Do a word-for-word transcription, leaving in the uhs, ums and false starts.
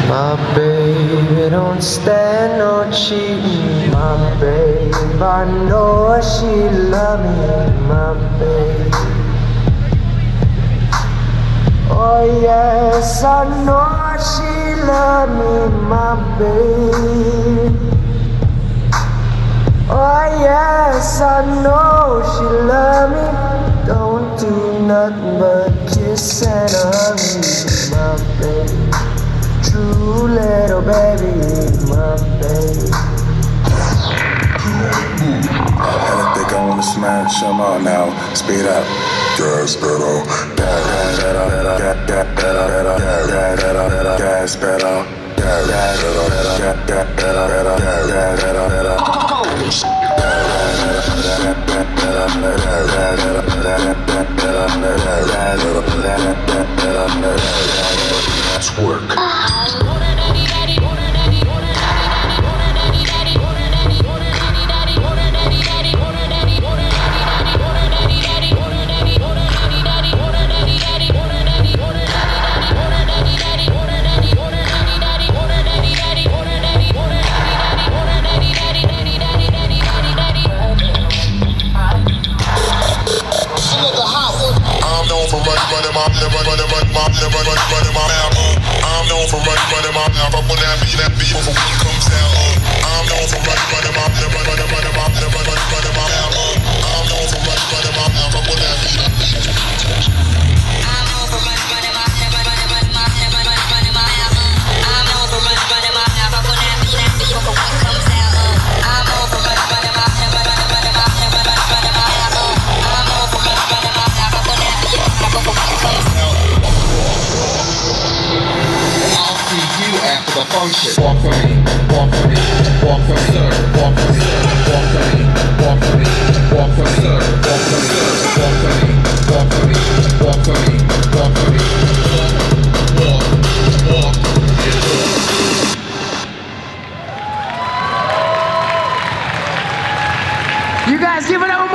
My baby don't stand no cheating. My babe, I know she love me. My babe, oh yes, I know she love me. My babe, oh yes, I know she love me. Don't do nothing but kiss and hug me. My babe, true little baby, my baby. I think I wanna smash them all now. Speed up. Gas pedal. Gas pedal. Gas pedal. Gas pedal. Gas pedal. Let's work. I'm known for running, running my mouth. I want that beat, that beat before it comes out. I'm known for running, running my mouth, running, running my mouth, running, running my mouth. I'm known for running, running my mouth. I want that beat, that beat. I'm known for running, running my mouth, running, running my mouth, running, running my mouth. I'm known for running, running my mouth. I want that beat, that beat before it comes out. I'm known for running, running my mouth, running, running my mouth, running, running my mouth. I'm known for running, running my mouth. I want that beat, that beat before it comes out. I'll see you after the function. Walk for me, walk for me, walk for me, sir. Walk for me, walk for me, walk for me, walk for me, sir. Walk for me, walk for me, walk for me, walk for me, walk for me. Walk, walk, You guys give it up.